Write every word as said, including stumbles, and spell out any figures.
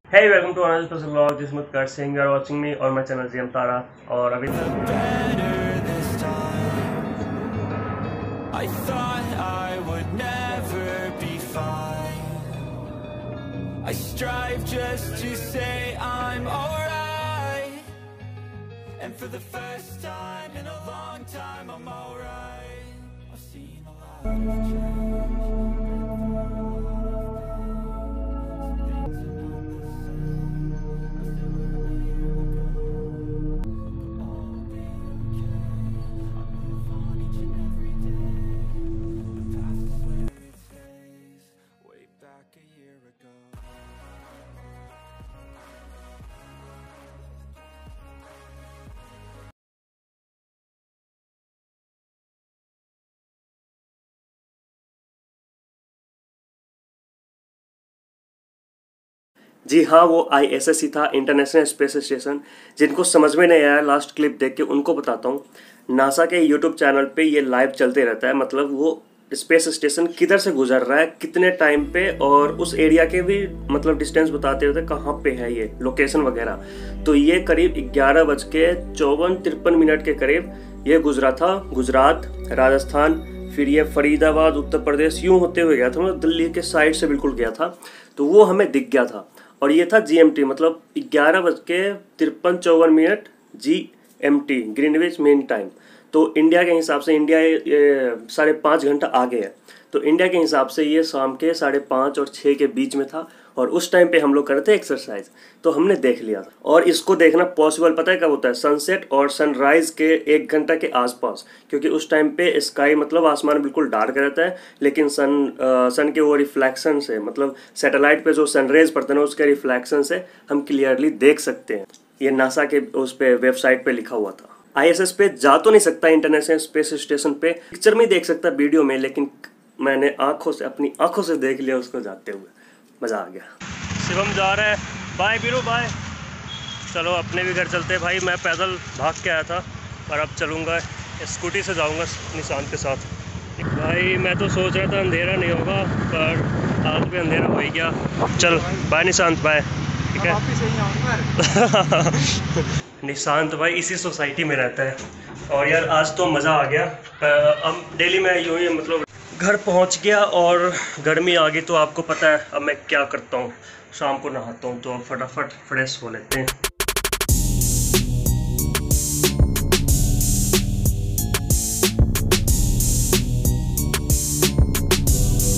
Hey, welcome to another special vlog. This is Mutkar Singh. You are watching me और my channel G M Tara. और अभी I thought I would never be fine. I strive just to say I'm alright. And for the first time in a long time I'm alright. I've seen a lot of change. जी हाँ, वो I S S ही था, international space station. जिनको समझ में नहीं आया last clip देख के उनको बताता हूँ। नासा के यूट्यूब चैनल पे ये लाइव चलते रहता है, मतलब वो स्पेस स्टेशन किधर से गुजर रहा है, कितने टाइम पे, और उस एरिया के भी मतलब डिस्टेंस बताते रहते हैं कहाँ पे है ये लोकेशन वगैरह। तो ये करीब ग्यारह बज के चौवन तिरपन मिनट के करीब ये गुजरा था। गुजरात, राजस्थान, फिर ये फरीदाबाद, उत्तर प्रदेश, यूँ होते हुए गया था, मतलब दिल्ली के साइड से बिल्कुल गया था। तो वो हमें दिख गया था और ये था जी एम टी, मतलब ग्यारह बज के तिरपन चौवन minute G M T, Greenwich mean time. तो इंडिया के हिसाब से इंडिया साढ़े पाँच घंटा आगे है, तो इंडिया के हिसाब से ये शाम के साढ़े पाँच और छः के बीच में था। और उस टाइम पे हम लोग कर रहे थे एक्सरसाइज, तो हमने देख लिया था। और इसको देखना पॉसिबल पता है कब होता है? सनसेट और सनराइज़ के एक घंटा के आसपास, क्योंकि उस टाइम पे स्काई मतलब आसमान बिल्कुल डार्क रहता है, लेकिन सन आ, सन के वो रिफ्लेक्शन से, मतलब सैटेलाइट पे जो सनरेज पड़ते हैं ना, उसके रिफ्लेक्शन से हम क्लियरली देख सकते हैं। ये नासा के उस पे वेबसाइट पे लिखा हुआ था। आई एस एस पे जा तो नहीं सकता, इंटरनेशनल स्पेस स्टेशन पे पिक्चर में देख सकता वीडियो में, लेकिन मैंने आंखों से अपनी आंखों से देख लिया उसको जाते हुए, मज़ा आ गया। शिवम जा रहा है, बाय बीरू बाय। चलो अपने भी घर चलते हैं भाई। मैं पैदल भाग के आया था और अब चलूँगा, स्कूटी से जाऊँगा निशांत के साथ। भाई मैं तो सोच रहा था अंधेरा नहीं होगा, पर आज भी अंधेरा हो ही गया। चल बाय निशांत, बाय। ठीक है निशांत भाई इसी सोसाइटी में रहता है और यार आज तो मज़ा आ गया। अब डेली मैं यूँ ही मतलब घर पहुंच गया और गर्मी आ गई, तो आपको पता है अब मैं क्या करता हूँ, शाम को नहाता हूँ। तो अब फटाफट फ्रेश हो लेते हैं।